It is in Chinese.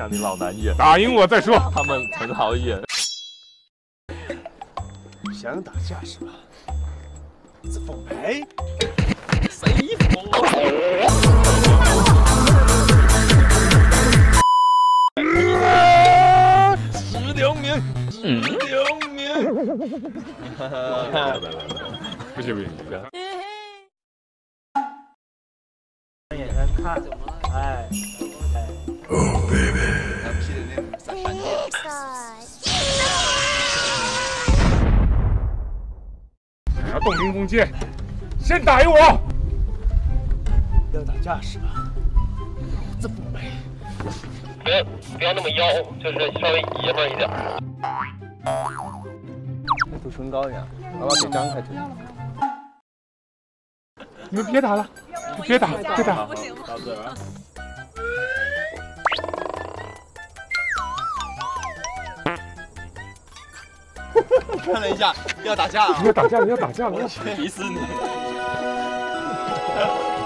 样的老男演， 打赢我再说。 他们很好演。 想打架是吧？自奉牌， 谁服？16年，16年。 不行不行， 眼神看，哎。 Oh baby。 想要动凌风剑，先打赢我。 要打架是吧？自奉牌。 不要那么妖，就是稍微爷们儿一点。 涂唇膏一样，把嘴张开就。 你们别打了，别打，别打。 不行，到这了。 看了一下，要打架了， 要打架了，要打架了， 逼死你！